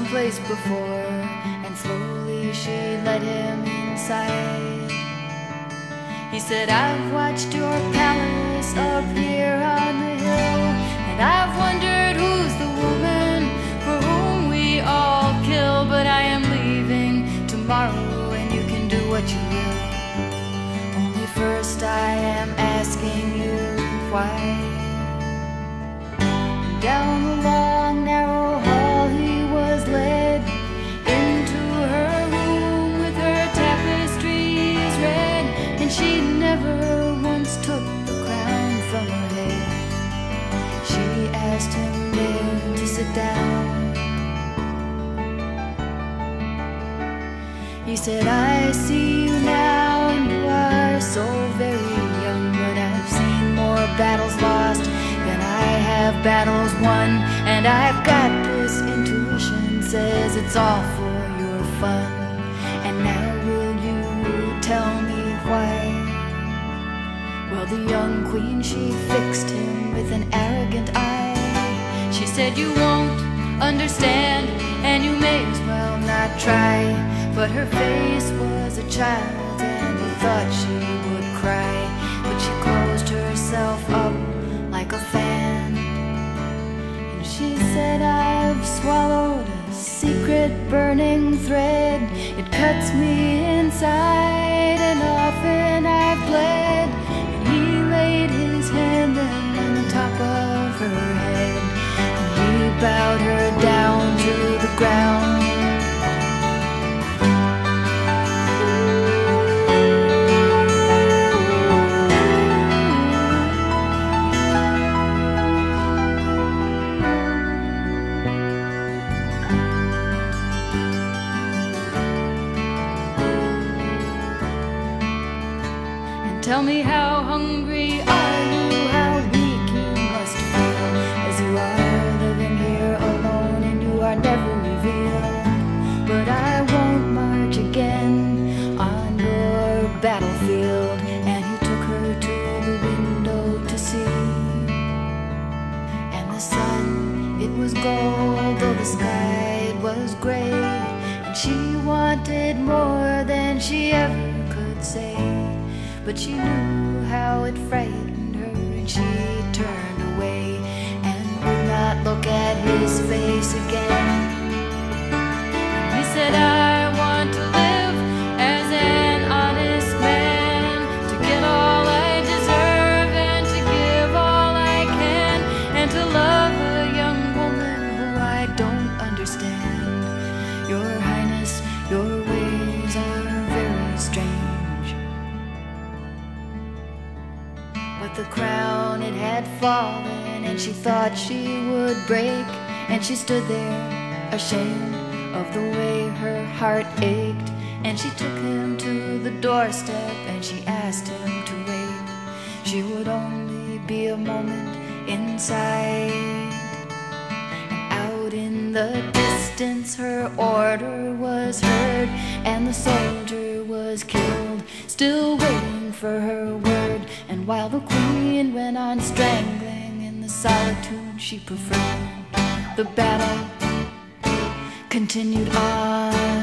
someplace before, and slowly she led him inside. He said, I've watched your palace up here on the hill, and I've wondered who's the woman for whom we all kill. But I am leaving tomorrow, and you can do what you will. Only first I am asking you why. Down the long narrow hall he was led, into her room with her tapestries red, and she never once took the crown from her head. She asked him there to sit down. He said, I see you now, and you are so very young, but I've seen more battles lost than I have battles won, and I've got this intuition, says it's all for your fun. And now will you tell me why? Well, the young queen, she fixed him with an arrogant eye. She said, you won't understand, and you may as well not try. But her face was a child, and he thought she would cry. But she closed herself up like a fan, and she said, I've swallowed a secret burning thread. It cuts me inside, and often I've bled. And he laid his hand then on the top of her head, and he bowed her down to the ground. Tell me, how hungry are you? How weak you must feel, as you are living here alone and you are never revealed. But I won't march again on your battlefield. And he took her to the window to see, and the sun, it was gold, though the sky, it was gray. And she wanted more than she ever could say, but she knew how it frightened her, and she turned away and would not look at his face again. And he said, I want to live as an honest man, to get all I deserve and to give all I can, and to love a young woman who I don't understand. Your Highness, your ways are very strange. But the crown, it had fallen, and she thought she would break. And she stood there, ashamed of the way her heart ached. And she took him to the doorstep, and she asked him to wait. She would only be a moment inside. And out in the distance her order was heard, and the soldier was killed, still waiting for her word. And while the queen went on strangling in the solitude she preferred, the battle continued on.